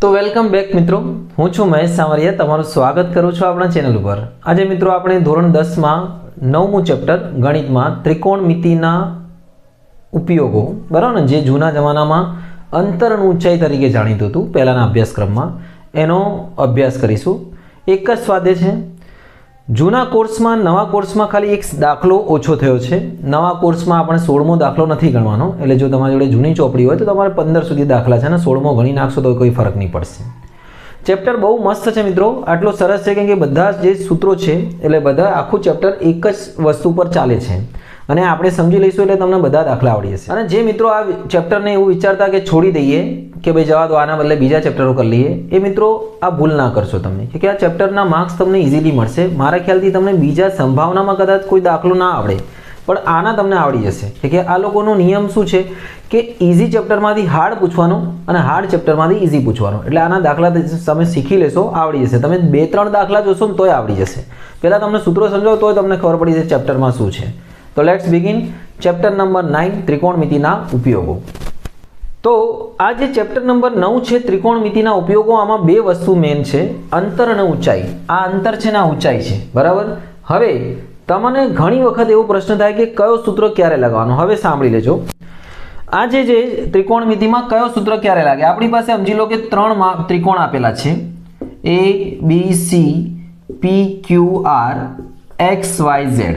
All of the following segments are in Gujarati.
तो वेलकम बैक मित्रों, हूँ छू महेश सावरिया। तमाરું स्वागत करूँ છું આપણા ચેનલ ઉપર। આજે મિત્રો આપણે ધોરણ 10 માં 9મું ચેપ્ટર ગણિતમાં ત્રિકોણમિતિના ઉપયોગો, બરાબર ને, જે જૂના જમાનામાં અંતર અને ઊંચાઈ તરીકે જાણીતું હતું પહેલાના અભ્યાસક્રમમાં, એનો અભ્યાસ કરીશું। એક જ સ્વાધ્યાય છે। જૂના કોર્સમાં નવા કોર્સમાં ખાલી એક દાખલો ઓછો થયો છે। નવા કોર્સમાં આપણે 16મો દાખલો નથી ગણવાનો, એટલે જો તમારી જોડે જૂની ચોપડી હોય તો તમારે 15 સુધી દાખલા છે ને 16મો ગણી નાખશો તો કોઈ ફરક નહીં પડશે। ચેપ્ટર બહુ મસ્ત છે મિત્રો, આટલો સરસ છે કેમ કે બધા જે સૂત્રો છે એટલે બધા આખું ચેપ્ટર એક જ વસ્તુ પર ચાલે છે અને આપણે સમજી લઈશું એટલે તમને બધા દાખલા આવડી જશે। અને જે મિત્રો આ ચેપ્ટરને એવું વિચારતા કે છોડી દઈએ કે ભાઈ જવા દો, આના બદલે બીજા ચેપ્ટરો કરી લઈએ, એ મિત્રો આ ભૂલ ના કરશો તમે, કે આ ચેપ્ટરના માર્ક્સ તમને ઇઝીલી મળશે। મારા ખ્યાલથી તમને બીજા સંભાવનામાં કદાચ કોઈ દાખલો ના આવડે પણ આના તમને આવડી જશે। કે આ લોકોનો નિયમ શું છે કે ઇઝી ચેપ્ટરમાંથી હાર્ડ પૂછવાનું અને હાર્ડ ચેપ્ટરમાંથી ઇઝી પૂછવાનું, એટલે આના દાખલા તમે શીખી લેશો, આવડી જશે। તમે 2-3 દાખલા જોશો ને તોય આવડી જશે। પહેલાં તમને સૂત્રો સમજાવો તોય તમને ખબર પડી જશે ચેપ્ટરમાં શું છે। तो लेट्स बिगिन चैप्टर नंबर 9 त्रिकोणमितिना उपयोगो। तो आज चैप्टर नंबर 9 है त्रिकोणमितिना उपयोगो। आमा बे वस्तु मेन है, अंतर और ऊंचाई। आ अंतर है ना ऊंचाई है, बराबर। हवे तमने घणी वखत एवो प्रश्न थाय कि कयो सूत्र क्यारे लगाववानो। हवे सांभळी लेजो, आज जे त्रिकोणमितिमां कयो सूत्र क्यारे लागे। आपणी पासे समजी लो कि 3 त्रिकोण आपेला छे, A B C P Q R X Y Z.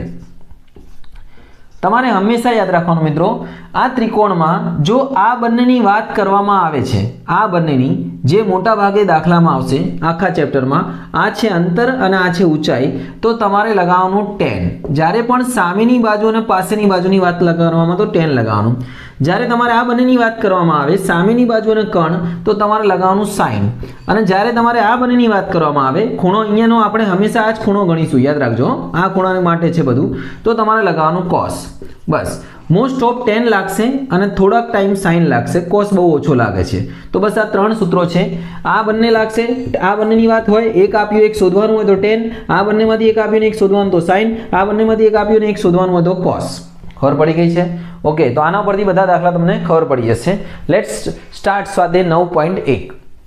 તમારે હંમેશા યાદ રાખવાનું મિત્રો, આ ત્રિકોણમાં જો આ બંનેની વાત કરવામાં આવે છે, આ બંનેની જે મોટા ભાગે દાખલામાં આવશે આખા ચેપ્ટરમાં, આ છે અંતર અને આ છે ઊંચાઈ, તો તમારે લગાવવાનું tan। જ્યારે પણ સામેની બાજુ અને પાસેની બાજુની વાત કરવામાં તો tan લગાવવાનું। જ્યારે તમારે આ બંનેની વાત કરવામાં આવે સામેની બાજુ અને કણ, તો તમારે લગાવવાનું sin। અને જ્યારે તમારે આ બંનેની વાત કરવામાં આવે ખૂણો, અહીંયાનો આપણે હંમેશા આ જ ખૂણો ગણીશું, યાદ રાખજો, આ ખૂણા માટે છે બધું, તો તમારે લગાવવાનું cos। बस मोस्ट ऑफ 10 लागशे અને થોડાક ટાઈમ sin लागशे, cos બહુ ઓછો લાગે છે। તો બસ આ 3 સૂત્રો છે, આ બંને लागशे, આ બંનેની વાત હોય, એક આપ્યું એક શોધવાનું હોય તો tan, આ બંનેમાંથી એક આપ્યું ને એક શોધવાનું તો sin, આ બંનેમાંથી એક આપ્યું ને એક શોધવાનું હોય તો cos। ખબર પડી ગઈ છે? ઓકે, તો આના પરથી બધા દાખલા તમને ખબર પડી જશે। લેટ્સ સ્ટાર્ટ સ્વાધ્યાય 9.1।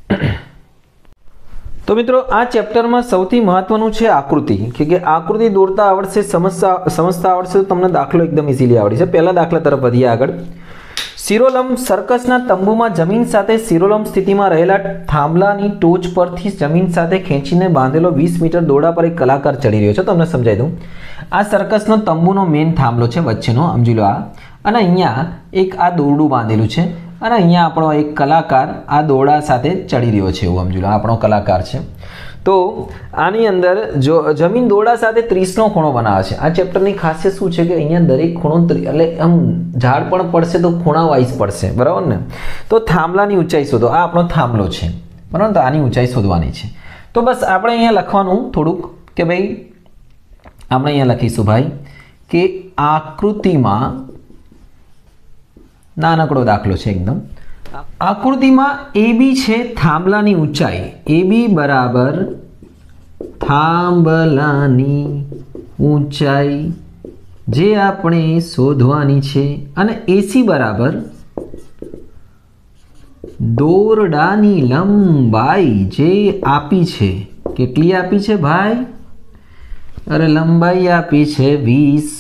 तो मित्रों आ चैप्टर में सौथी महत्वनुं छे आकृति, कि आकृति दौरता आवड़शे, समझता आवड़शे तो तमने दाखलो एकदम इजीली आवड़ी छे। पहला दाखला तरफ वधीए आगळ। शिरोलंब सर्कसना तंबुमां जमीन साथे शिरोलंब स्थितिमां रहेला थांभलानी टोच परथी जमीन साथे खेंचीने बांधेलो 20 मीटर दौड़ा पर एक कलाकार चढ़ी रह्यो छे। तमने समजाई दूं, आ सर्कसनो तंबुनो मेन थांभलो छे वच्चेनो, समजी लो आ, अने अहींया एक आ दोरडું बांधेલું છે અને અહીંયા આપણો એક કલાકાર આ દોરડા સાથે ચડી રહ્યો છે, એવું સમજી લો, આપણો કલાકાર છે। તો આની અંદર જો જમીન દોરડા સાથે 30નો ખૂણો બનાવે છે। આ ચેપ્ટરની ખાસિયત શું છે કે અહીંયા દરેક ખૂણો એટલે આમ ઝાડ પણ પડશે તો ખૂણા વાઇઝ પડશે, બરાબર ને। તો થાંભલાની ઊંચાઈ શોધો, આ આપણો થાંભલો છે, બરાબર, તો આની ઊંચાઈ શોધવાની છે। તો બસ આપણે અહીંયા લખવાનું થોડુંક કે ભાઈ આપણે અહીંયા લખીશું ભાઈ કે આકૃતિમાં नानकड़ो दाखलो छे एकदम। आकृति में ए बी छे थांभलानी ऊंचाई, ए बी बराबर थांभलानी ऊंचाई जे आपणे शोधवानी छे, अने एसी बराबर दोरडानी लंबाई जे आपी छे। केटली आपी छे भाई? अरे लंबाई आपी छे 20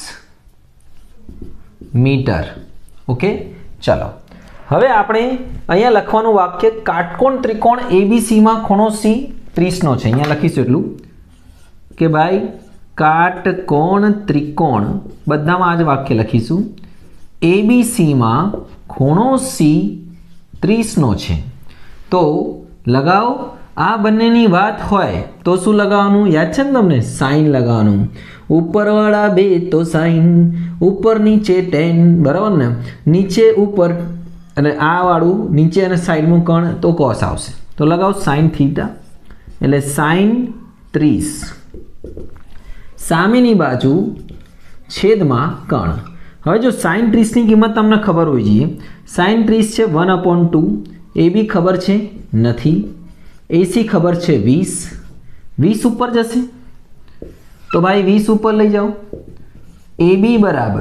मीटर। ओके, चलो हवे आपणे अहींया लखवानुं वाक्य, काटकोण त्रिकोण एबीसी में खूणो सी 30नो छे। अहींया लखीशुं एटलुं के भाई काटकोण त्रिकोण, बधामां आज वाक्य लखीशुं, एबीसी में खूणो सी 30नो छे। तो लगाओ, आ बंनेनी वात होय तो शुं लगाववानुं? याद छे ने तमने? साइन लगाववानुं। उपरवाळा बे तो साइन, ऊपर नीचे tan, बराबर ने, नीचे ऊपर अने आ वाळुं नीचे अने साइडमां कण तो cos आवशे। तो लगाओ sin थीटा એટલે sin 30, सामेनी बाजू छेदमां कण। हवे जो sin 30 ની કિંમત તમને ખબર હોવી જોઈએ। sin 30 છે 1/2, AB ખબર છે નથી, AC ખબર છે 20, 20 ऊपर जશે तो भाई 20 ऊपर लई जाओ। ए बी बराबर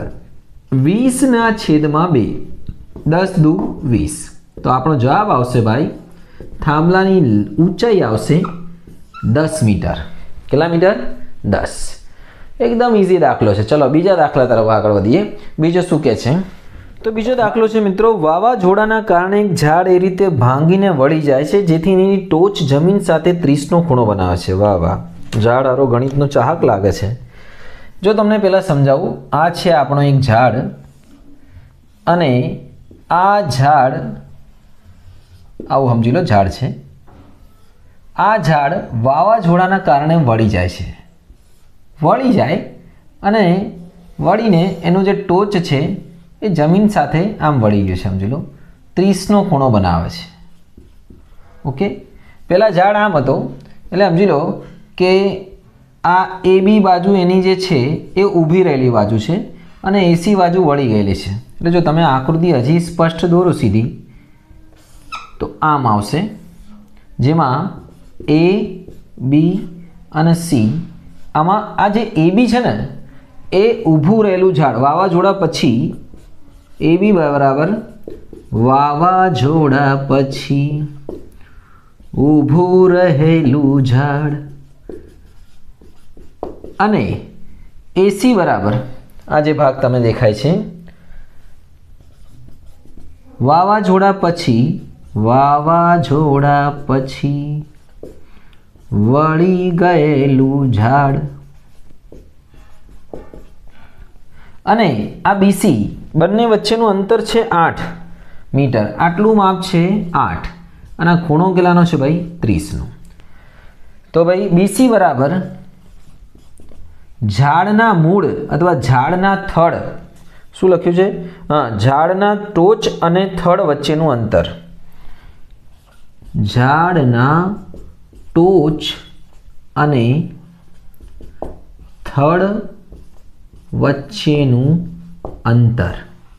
20 ना छेद में 2, 10 दू 20, तो आपनो जवाब आवशे भाई થાંભલાની ઊંચાઈ આવશે 10 મીટર. કેટલા મીટર? 10. એકદમ ઇઝી દાખલો છે. ચલો બીજા દાખલા તરફ આગળ વધીએ. બીજો શું કહે છે? તો બીજો દાખલો છે મિત્રો, વાવાઝોડાના કારણે એક ઝાડ એ રીતે ભાંગીને વળી જાય છે જેથી એની ટોચ જમીન સાથે 30નો ખૂણો બનાવે છે. વાહ વાહ, ઝાડ હારો ગણિતનો ચાહક લાગે છે. જો તમને પહેલાં સમજાવું, આ છે આપણો એક ઝાડ અને આ ઝાડ આવું સમજી લો ઝાડ છે. આ ઝાડ વાવાઝોડાના કારણે વળી જાય છે. વળી જાય અને વળીને એનું જે ટોચ છે એ જમીન સાથે આમ વળી ગયું છે. સમજી લો 30નો ખૂણો બનાવે છે. ઓકે, પહેલાં ઝાડ આમ હતો એટલે સમજી લો કે આ AB બાજુ એની જે છે એ ઊભી રહેલી બાજુ છે અને AC બાજુ વળી ગયેલી છે. એટલે જો તમે આકૃતિ હજી સ્પષ્ટ દોરો સીધી તો આમ આવશે, જેમાં A, B અને C, આમાં આ જે AB છે ને એ ઊભું રહેલું ઝાડ વાવાઝોડા પછી AB બરાબર વાવાઝોડા પછી ઊભું રહેલું ઝાડ અને AC બરાબર આ જે ભાગ તમે દેખાય છે વાવાઝોડા પછી વળી ગયેલું ઝાડ અને આ BC બંને વચ્ચેનું અંતર છે 8 મીટર. આટલું માપ છે 8 અને આ ખૂણો કેટલાનો છે ભાઈ? 30નો. તો ભાઈ BC બરાબર ઝાડના મૂળ અથવા ઝાડના થડ, શું લખ્યું છે? ઝાડના ટોચ અને થડ વચ્ચેનું અંતર. ઝાડના ટોચ અને થડ વચ્ચેનું અંતર.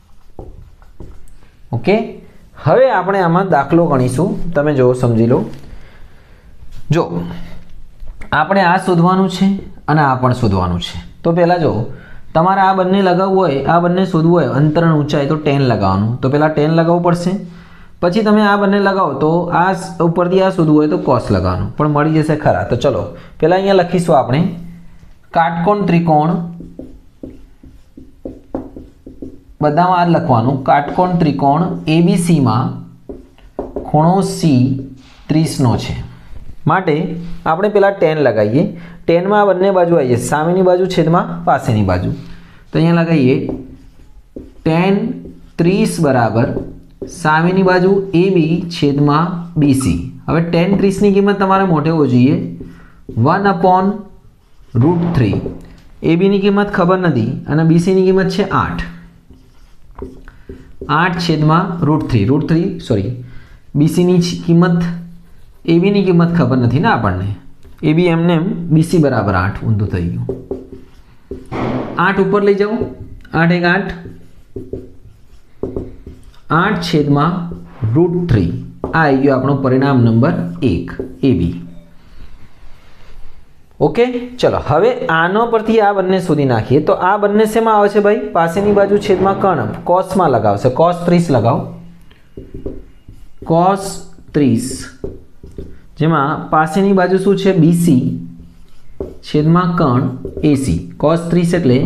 ઓકે, હવે આપણે આમાં દાખલો ગણીશું. તમે જો સમજી લો. જો આપણે આ શોધવાનું છે અને આ પણ શોધવાનું છે. તો પહેલાં જો તમારે આ બંને લગાવવું હોય, આ બંને શોધવું હોય અંતરણ ઊંચાઈ, તો 10 લગાવવાનું. તો પહેલાં 10 લગાવવું પડશે. પછી તમે આ બંને લગાવો તો આ ઉપરથી આ શોધવું હોય તો cos લગાવવાનું, પણ મળી જશે ખરા. તો ચલો પહેલાં અહીંયા લખીશું આપણે કાટકોણ ત્રિકોણ, બધામાં આ લખવાનું કાટકોણ ત્રિકોણ ABCમાં ખૂણો C 30નો છે. માટે આપણે પહેલાં 10 લગાવીએ. 10માં આ બંને બાજુ આવીએ, સામેની બાજુ છેદમાં પાસેની બાજુ. તો અહીંયા લગાવીએ tan 30 બરાબર સામેની બાજુ AB છેદમાં BC. હવે tan 30ની કિંમત તમારે મોટે હોવી જોઈએ 1/√3. ABની કિંમત ખબર નથી અને BCની કિંમત છે 8. 8 છેદમાં √3 સોરી BCની કિંમત, ABની કિંમત ખબર નથી ને આપણને. AB એમને એમ, BC બરાબર 8 ઊંધું થઈ ગયું. 8 ઉપર લઈ જાઓ, 8 એક 8, 8 છેદમાં √3. આ આવી ગયો આપણો પરિણામ નંબર 1 AB. ઓકે, ચલો હવે આનો પરથી આ બંને શોધી નાખીએ. તો આ બંને શેમાં આવે છે ભાઈ? પાસેની બાજુ છેદમાં કર્ણ, કોસમાં લગાવશે. cos 30 લગાવો, cos 30, જેમાં પાસેની બાજુ શું છે? BC છેદમાં કર્ણ AC. cos 30 એટલે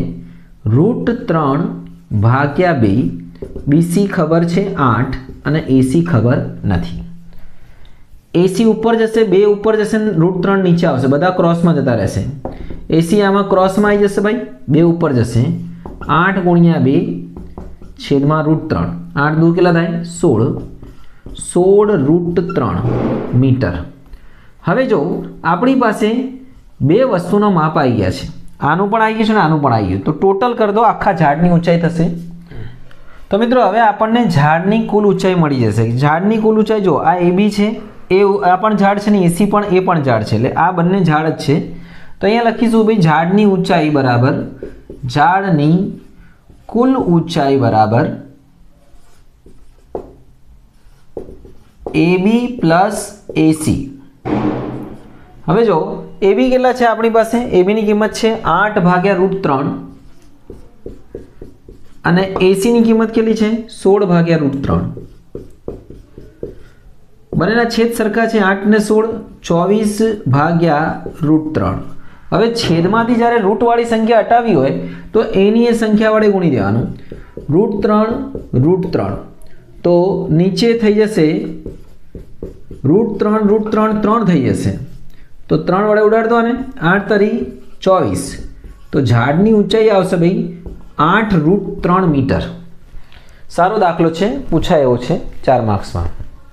√3/2. BC ખબર છે 8 અને AC ખબર નથી. AC ઉપર જશે, 2 ઉપર જશે, √3 નીચે આવશે, બધા ક્રોસમાં જતા રહેશે. AC આમાં ક્રોસમાં આવી જશે ભાઈ, 2 ઉપર જશે. 8 × 2 છેદમાં √3. 8 દૂર કેટલા થાય? 16 √3 મીટર. હવે જો આપણી પાસે બે વસ્તુનો માપ આવી ગયા છે, આનું પણ આવી ગયું છે ને આનું પણ આવી ગયું. તો ટોટલ કરી દો, આખા ઝાડની ઊંચાઈ થશે. તો મિત્રો હવે આપણને ઝાડની કુલ ઊંચાઈ મળી જશે. ઝાડની કુલ ઊંચાઈ જો આ AB છે, એ આ પણ ઝાડ છે ને AC પણ, એ પણ ઝાડ છે, એટલે આ બંને ઝાડ જ છે. તો અહીંયા લખીશું ભાઈ ઝાડની ઊંચાઈ બરાબર ઝાડની કુલ ઊંચાઈ બરાબર AB પ્લસ AC. હવે જો AB કેટલા છે આપણી પાસે? AB ની કિંમત છે 8/√3 અને AC ની કિંમત કેટલી છે? 16/√3. બંનેના છેદ સરખા છે 8 ને 16 24 ભાગ્યા √3. હવે છેદમાંથી જ્યારે રૂટવાળી સંખ્યા હટાવી હોય તો એની એ સંખ્યા વડે ગુણી દેવાનું. √3 તો નીચે થઈ જશે √3 3 થઈ જશે તો 3 વડે ઉડાડ દો ને. 8 તરી 24 તો ઝાડની ઊંચાઈ આવશે ભાઈ 8 √3 મીટર. સારો દાખલો છે, પૂછાય એવો છે 4 માર્ક્સમાં.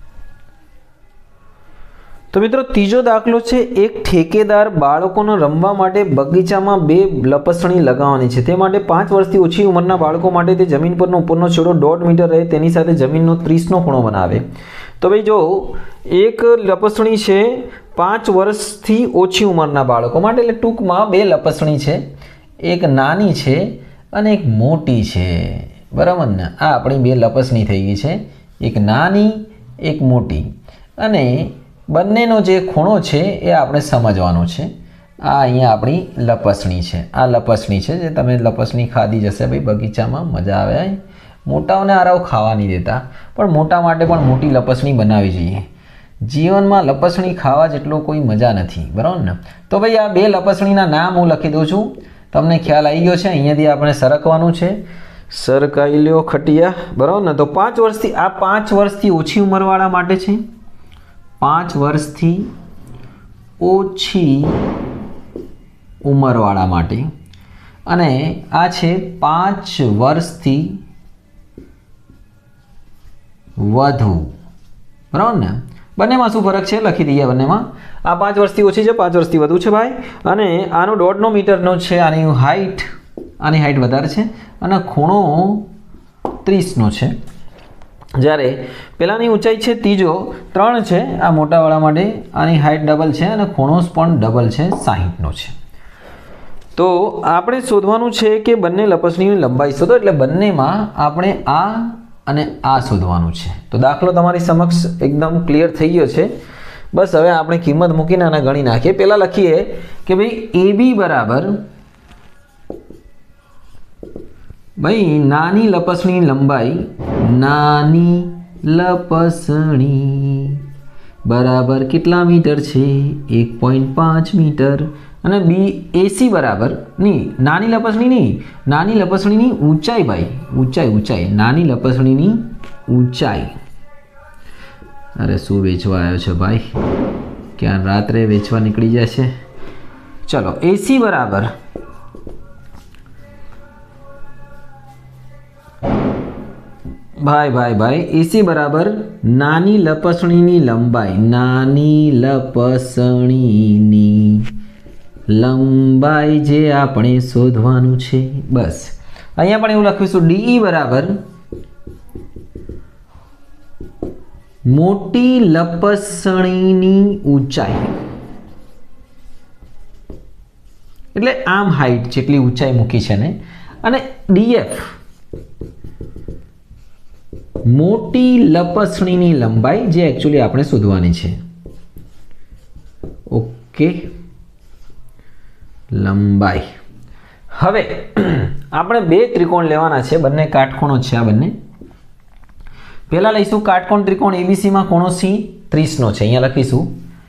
તો મિત્રો ત્રીજો દાખલો છે, એક ઠેકેદાર બાળકોને રમવા માટે બગીચામાં 2 લપસણી લગાવવાની છે. તે માટે 5 વર્ષથી ઓછી ઉંમરના બાળકો માટે તે જમીન પરનો ઉપરનો છેડો 1.5 મીટર રહે તેની સાથે જમીનનો 30નો ખૂણો બનાવે. તો ભાઈ જો એક લપસણી છે 5 વર્ષથી ઓછી ઉંમરના બાળકો માટે, એટલે ટૂંકમાં 2 લપસણી છે, એક નાની છે અને એક મોટી છે. બરાબર ને? આ આપણી 2 લપસણી થઈ ગઈ છે, એક નાની એક મોટી. અને બંનેનો જે ખૂણો છે એ આપણે સમજવાનો છે. આ અહીંયા આપણી લપસણી છે, આ લપસણી છે જે તમે લપસણી ખાધી જશે ભાઈ બગીચામાં, મજા આવે. મોટાઓને આરાવ ખાવા નહીં દેતા, પણ મોટા માટે પણ મોટી લપસણી બનાવવી જોઈએ. જીવનમાં લપસણી ખાવા જેટલો કોઈ મજા નથી, બરાબર ને? તો ભાઈ આ 2 લપસણીના નામ હું લખી દઉં છું, તમને ખ્યાલ આવી ગયો છે. અહીંયાથી આપણે સરકવાનું છે, સરકાઈ લ્યો ખટિયા, બરાબર ને? તો 5 વર્ષથી, આ 5 વર્ષથી ઓછી ઉંમરવાળા માટે છે, 5 વર્ષથી ઓછી ઉંમરવાળા માટે. અને આ છે 5 વર્ષથી વધુ, બરાબર ને? બંનેમાં શું ફરક છે લખી દઈએ. બંનેમાં આ 5 વર્ષથી ઓછી છે, 5 વર્ષથી વધુ છે ભાઈ. અને આનો 1.5 મીટરનો છે, આની હાઈટ વધારે છે અને ખૂણો 30નો છે. જ્યારે પેલાની ઊંચાઈ છે ત્રીજો 3 છે આ મોટાવાળા માટે, આની હાઈટ ડબલ છે અને ખૂણો પણ ડબલ છે, 60નો છે. તો આપણે શોધવાનું છે કે બંને લપસણીની લંબાઈ શોધો, એટલે બંનેમાં આપણે આ અને આ શોધવાનું છે. તો દાખલો તમારી સમક્ષ એકદમ ક્લિયર થઈ ગયો છે. બસ હવે આપણે કિંમત મૂકીને આને ગણી નાખીએ. પહેલાં લખીએ કે ભાઈ AB બરાબર, ભાઈ નાની લપસણીની લંબાઈ, નાની લપસણી બરાબર કેટલા મીટર છે? 1.5 મીટર. અને AC બરાબર નાની લપસણીની ઊંચાઈ ભાઈ, ઊંચાઈ નાની લપસણીની ઊંચાઈ. અરે શું વેચવા આવ્યો છે ભાઈ, ક્યાં રાત્રે વેચવા નીકળી જાય છે. ચલો AC બરાબર ભાઈ AC બરાબર નાની લપસણીની લંબાઈ જે આપણે શોધવાનું છે. બસ અહીંયા પણ એવું લખીશું DE બરાબર મોટી લપસણીની ઊંચાઈ, એટલે આમ હાઈટ જેટલી ઊંચાઈ મૂકી છે ને. અને DF મોટી લપસણીની લંબાઈ જે એકચ્યુઅલી આપણે શોધવાની છે. ઓકે, લંબાઈ. હવે આપણે 2 ત્રિકોણ લેવાના છે, બંને કાટખૂણો છે. આ બંને પહેલા લઈશું કાટકોણ ત્રિકોણ ABC માં ખૂણો C 30નો છે. અહીંયા લખીશું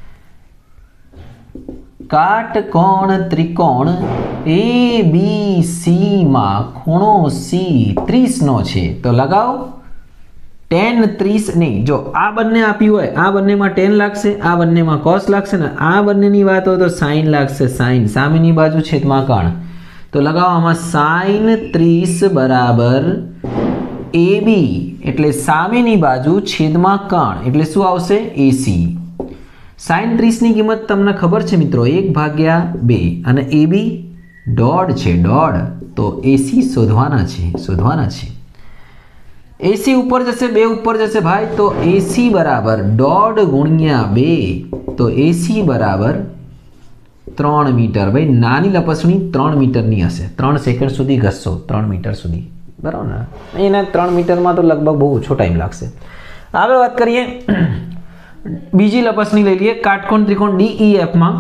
કાટકોણ ત્રિકોણ ABC માં ખૂણો C 30નો છે. તો લગાવો tan 30 નહીં, જો આ બંને આપ્યું હોય, આ બંનેમાં tan લાગશે, આ બંનેમાં cos લાગશે ને આ બંનેની વાત હોય તો sin લાગશે. sin સામેની બાજુ છેદમાં કર્ણ, તો લગાવો આમાં sin 30 બરાબર AB એટલે સામેની બાજુ છેદમાં કર્ણ એટલે શું આવશે? AC. sin 30 ની કિંમત તમને ખબર છે મિત્રો 1/2 અને AB દોઢ છે, દોઢ. તો AC શોધવાના છે. AC ઉપર જશે, 2 ઉપર જશે ભાઈ, તો AC બરાબર 1.5 ગુણ્યા 2, તો AC બરાબર 3 મીટર. ભાઈ નાની લપસણી 3 મીટરની હશે. 3 સેકન્ડ સુધી ઘસશો, 3 મીટર સુધી, બરાબર ને? એના 3 મીટરમાં તો લગભગ બહુ ઓછો ટાઈમ લાગશે. આગળ વાત કરીએ, બીજી લપસણી લઈ લઈએ કાટકોણ ત્રિકોણ DEF માં.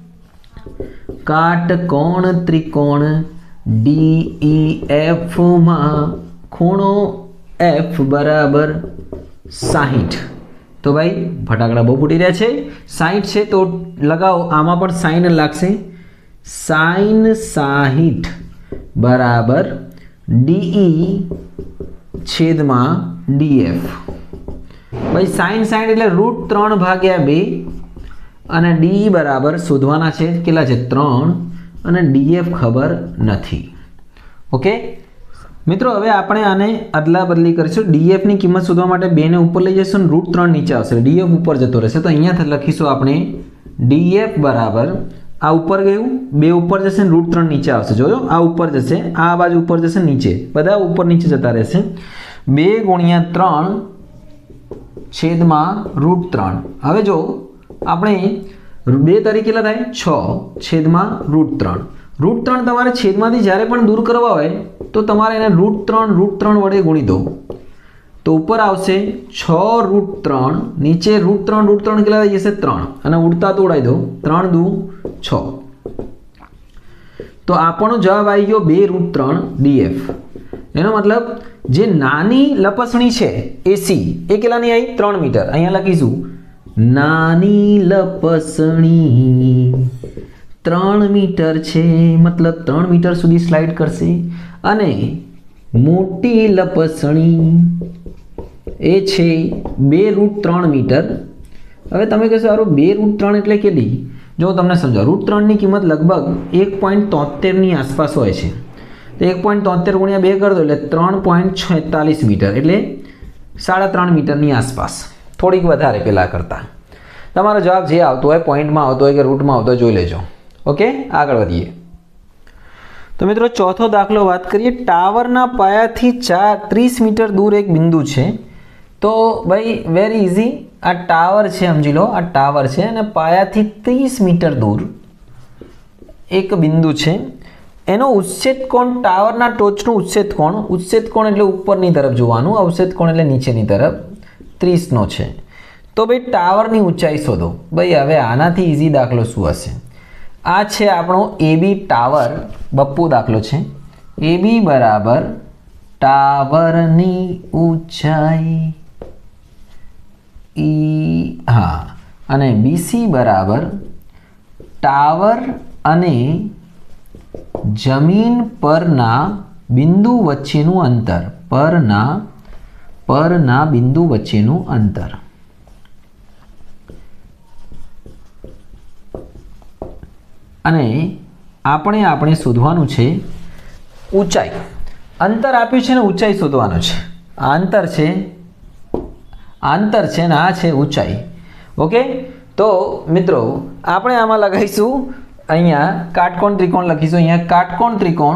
કાટકોણ ત્રિકોણ DEF માં ખૂણો F બરાબર 60. तो भाई फटाकड़ा बहु फूटी रह्या छे। 60 है तो लगाओ, आमा पण साइन लागशे। साइन 60 बराबर DE छेदमा DF। भाई साइन 60 એટલે √3/2 અને DE बराबर शोधवाना છે કેટલા છે 3 અને DF ખબર નથી। ओके मित्रों हवे आपणे आने अदला बदली करीशुं। DF ની કિંમત શોધવા માટે 2 ને ઉપર લઈ જઈશું અને √3 નીચે આવશે, DF ઉપર જતો રહેશે। તો અહીંયા લખીશું આપણે DF બરાબર आ ऊपर गयु 2 ऊपर जैसे √3 नीचे आवशे। जोयो आ ऊपर जैसे, आ बाजू ऊपर जैसे नीचे, बधा ऊपर नीचे जता रहेशे। 2 × 3 छेदमा √3। हवे जो आपणे 2 तारीख કેટલા થાય 6 छेदमा √3। √3 તમારે છેદમાંથી જ્યારે પણ દૂર કરવા હોય તો તમારે એને √3 વડે ગુણી દો तो ऊपर आवशे 6√3, नीचे √3 કેટલા થઈ જશે 3 અને ઉડતા તો ઉડાઈ દો 3 × 2 = 6। तो આપણો જવાબ આવી ગયો 2√3 DF। એનો મતલબ જે નાની લપસણી છે AC એ કેટલાની આવી 3 મીટર। અહીંયા લખીશું નાની લપસણી 3 मीटर છે, मतलब 3 मीटर સુધી સ્લાઇડ કરશે। અને મોટી લપસણી ए छे 2√3 मीटर। हवे तमे कहो सारू 2√3 એટલે કેટલી? जो तमने समझो √3 ની કિંમત लगभग 1.73 ની आसपास होय छे। तो 1.73 × 2 कर दो એટલે 3.46 मीटर, એટલે 3.5 मीटर ની आसपास, થોડીક વધારે પેલા કરતા। તમારો જવાબ જે આવતો હોય, પોઈન્ટમાં આવતો હોય કે રૂટમાં આવતો હોય જોઈ લેજો। ओके આગળ વધીએ। तो मित्रों चौथो दाखलो बात करिए। टावरना पायाथी 30 मीटर दूर एक बिंदु है। तो भाई वेरी इजी, आ टावर है समझी लो, आ टावर है अने पायाथी 30 मीटर दूर एक बिंदु है। एनो उच्छेद कोण, टावरना टोचनो उच्छेद कोण एटले उपरनी तरफ जोवानुं, उच्छेद कोण एटले नीचेनी तरफ 30 नो छे। तो भाई टावरनी ऊंचाई शोधो। भाई हवे आनाथी इजी दाखलो शुं हशे? आ छे आपणो AB टावर, बप्पू दाखलो छे। AB बराबर टावरनी ऊंचाई हाँ, अने BC बराबर टावर अने जमीन परना बिंदु वच्चेनुं अंतर, परना बिंदु वच्चेनुं अंतर। अने आपणे शोधवानुं छे ऊंचाई। अंतर आप्युं छे ने ऊंचाई शोधवानुं छे। आंतर छे ने आ छे ऊंचाई। ओके तो मित्रों आपणे आमां लगाईशुं, अहींया काटकोण त्रिकोण लखीशुं। अहींया काटकोण त्रिकोण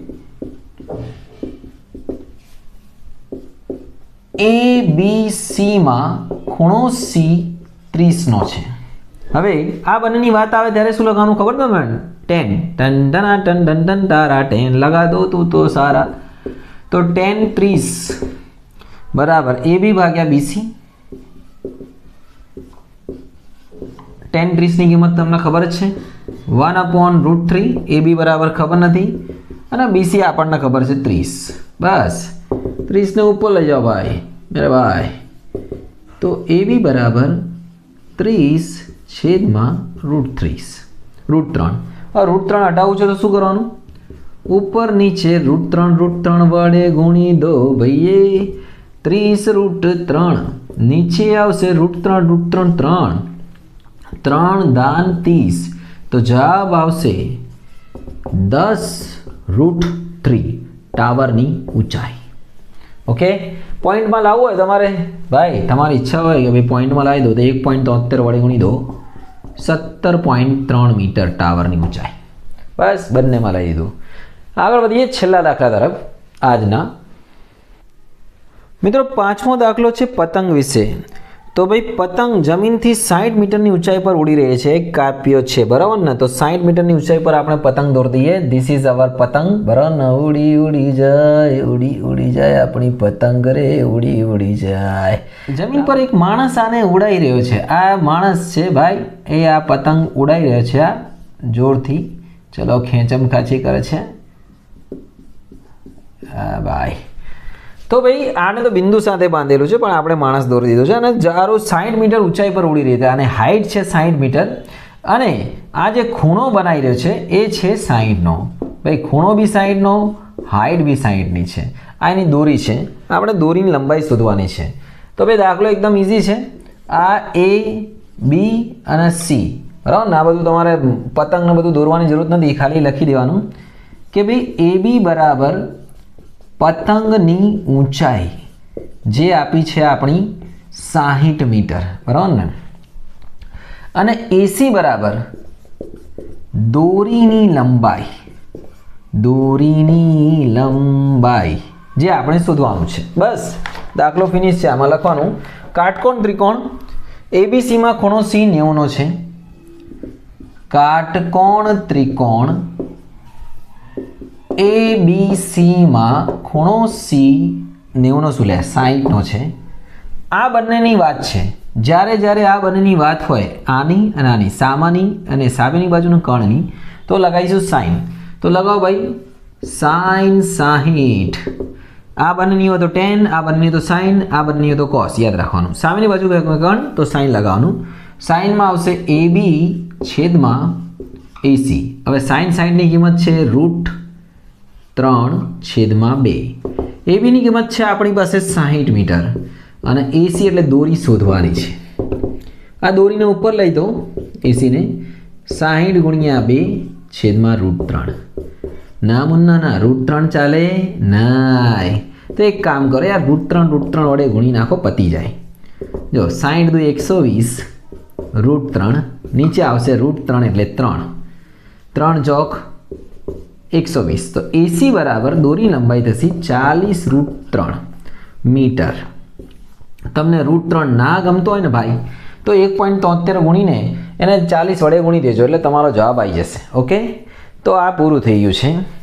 ABC मां खूणो C 30 नो छे। हवे आ बनेनी बात आवे त्यारे शुं लखवानुं खबर तमने? 10 टन टना टन टन टन तारा 10 लगा दो तू तो सारा। तो 10 30 बराबर AB भाग्या BC। 10 30 ની કિંમત તમને ખબર જ છે 1/√3। AB બરાબર ખબર નથી અને BC આપણને ખબર છે 30। બસ 30 ને ઉપર લઈ જાઓ ભાઈ मेरे भाई। तो AB बराबर 30 छेदमा √3। और √3 हटावू छे तो शुं करवानुं? ऊपर नीचे √3 वडे गुणी दो भईए। 30 √3 नीचे आवशे √3 3 दान 30। तो जवाब आवशे 10√3 टावरनी ऊंचाई। ओके पॉइंट में लाववुं होय तमारे भाई, तमारी इच्छा होय के भाई पॉइंट में लावी दो तो 1.73 वडे गुणी दो 17.3 मीटर टावरनी ऊंचाई। बस बंने में लाई दीधुं। आगळ वधीए छेल्ला दाखला तरफ। आजना मित्रों पांचमो दाखलो छे पतंग विषे। तो भाई पतंग जमीन थी 60 मीटर की ऊंचाई पर उड़ी रही है, एक काप्यो है बराबर ने। तो 60 मीटर की ऊंचाई पर आपने पतंग दौड़ दीए। दिस इज अवर पतंग बराबर ने। उड़ी उड़ी जाए अपनी पतंग रे उड़ी उड़ी जाए। जमीन पर एक माणस आने उड़ाई रह्यो छे। आ माणस छे भाई, ए आ पतंग उड़ाई रह्यो छे। आ जोरथी चलो खेचम खाची करे छे भाई। તો ભાઈ આને તો બિંદુ સાથે બાંધેલું છે પણ આપણે માણસ દોરી દીધો છે અને જારો 60 મીટર ઊંચાઈ પર ઉડી રહી છે અને હાઇટ છે 60 મીટર અને આ જે ખૂણો બનાવી રહ્યો છે એ છે 60નો. ભાઈ ખૂણો બી 60નો, હાઇટ બી 60ની છે. આ એની દોરી છે. આપણે દોરીની લંબાઈ શોધવાની છે. તો ભાઈ દાખલો એકદમ ઇઝી છે. આ એ બી અને સી બરાબર ને, આ બધું તમારે પતંગને બધું દોરવાની જરૂર નથી, ખાલી લખી દેવાનું કે ભાઈ એ બી બરાબર પતંગની ઊંચાઈ જે આપી છે આપણી 60 મીટર બરાબર ને, અને એસી બરાબર દોરીની લંબાઈ જે આપણે શોધવાનું છે. બસ દાખલો ફિનિશ છે. આમાં લખવાનું કાટકોણ ત્રિકોણ એબીસીમાં ખૂણો સી 90નો છે. કાટકોણ ત્રિકોણ એબીસીમાં ખૂણો સી 90નો શું લે 60નો છે. આ બંનેની વાત છે. જ્યારે આ બંનેની વાત હોય આની અને આની, સામાની અને સામેની બાજુનું કર્ણની, તો લગાવીશું સાઇન. તો લગાવો ભાઈ સાઇન 60. આ બંનેની હોય તો ટેન, આ બંનેની તો સાઇન, આ બંનેની હોય તો કોસ. યાદ રાખવાનું સામેની બાજુ કર્ણ તો સાઇન લગાવવાનું. સાઇનમાં આવશે એ બી છેદમાં એસી. હવે સાઇન 60ની કિંમત છે √3/2. એ બીની કિંમત છે આપણી પાસે 60 મીટર અને એસી એટલે દોરી શોધવાની છે. આ દોરીને ઉપર લઈ દો એસીને. 60 × 2/√3. ના મુન્ના ના, √3 ચાલે નાય. તો એક કામ કરો યાર, √3 વડે ગુણી નાખો, પતી જાય. જો 60 × 2 = 120 √3, નીચે આવશે √3 એટલે 3, 3 ચોક 120. તો એસી બરાબર દોરી લંબાઈ થશે 40 √3 મીટર. તમને √3 ના ગમતો હોય ને ભાઈ તો 1.73 ગુણીને એને 40 વડે ગુણી દેજો એટલે તમારો જવાબ આવી જશે. ઓકે, તો આ પૂરું થઈ ગયું છે.